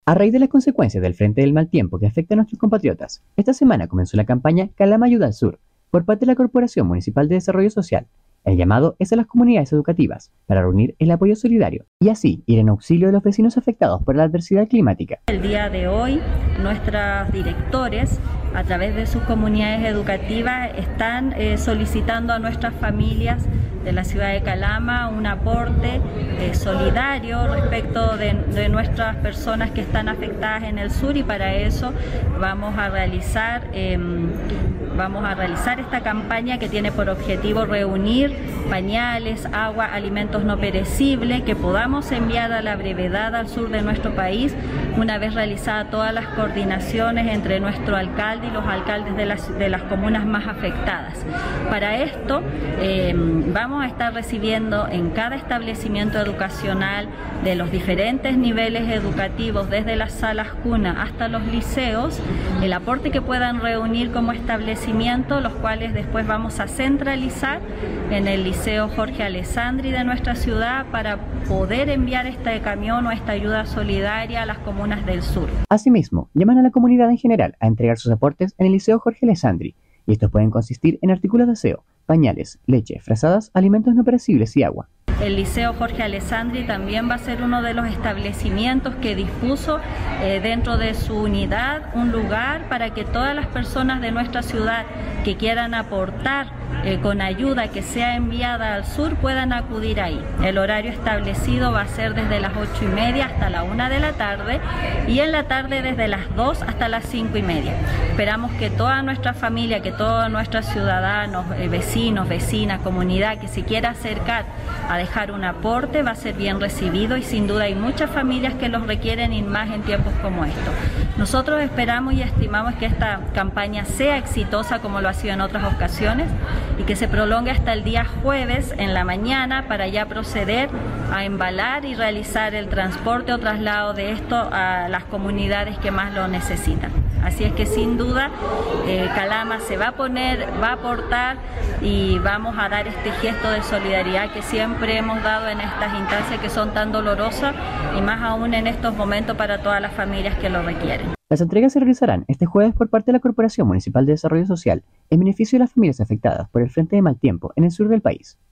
A raíz de las consecuencias del frente del mal tiempo que afecta a nuestros compatriotas, esta semana comenzó la campaña Calama Ayuda al Sur por parte de la Corporación Municipal de Desarrollo Social. El llamado es a las comunidades educativas para reunir el apoyo solidario y así ir en auxilio de los vecinos afectados por la adversidad climática. El día de hoy, nuestros directores, a través de sus comunidades educativas, están solicitando a nuestras familias de la ciudad de Calama un aporte solidario respecto de nuestras personas que están afectadas en el sur, y para eso vamos a realizar esta campaña que tiene por objetivo reunir pañales, agua, alimentos no perecibles que podamos enviar a la brevedad al sur de nuestro país, una vez realizadas todas las coordinaciones entre nuestro alcalde y los alcaldes de las comunas más afectadas. Para esto vamos a estar recibiendo en cada establecimiento educacional de los diferentes niveles educativos, desde las salas cuna hasta los liceos, el aporte que puedan reunir como establecimiento, los cuales después vamos a centralizar en el Liceo Jorge Alessandri de nuestra ciudad para poder enviar este camión o esta ayuda solidaria a las comunas del sur. Asimismo, llaman a la comunidad en general a entregar sus aportes en el Liceo Jorge Alessandri, y estos pueden consistir en artículos de aseo, pañales, leche, frazadas, alimentos no perecibles y agua. El Liceo Jorge Alessandri también va a ser uno de los establecimientos que dispuso dentro de su unidad un lugar para que todas las personas de nuestra ciudad que quieran aportar con ayuda que sea enviada al sur puedan acudir ahí. El horario establecido va a ser desde las 8:30 hasta la 1 de la tarde y en la tarde desde las 2 hasta las 5:30. Esperamos que toda nuestra familia, que todos nuestros ciudadanos, vecinos, vecinas, comunidad que se quiera acercar a dejar un aporte va a ser bien recibido, y sin duda hay muchas familias que los requieren, y más en tiempos como estos. Nosotros esperamos y estimamos que esta campaña sea exitosa como lo ha sido en otras ocasiones y que se prolongue hasta el día jueves en la mañana para ya proceder a embalar y realizar el transporte o traslado de esto a las comunidades que más lo necesitan. Así es que sin duda Calama se va a aportar y vamos a dar este gesto de solidaridad que siempre hemos dado en estas instancias que son tan dolorosas, y más aún en estos momentos para todas las familias que lo requieren. Las entregas se realizarán este jueves por parte de la Corporación Municipal de Desarrollo Social en beneficio de las familias afectadas por el frente de mal tiempo en el sur del país.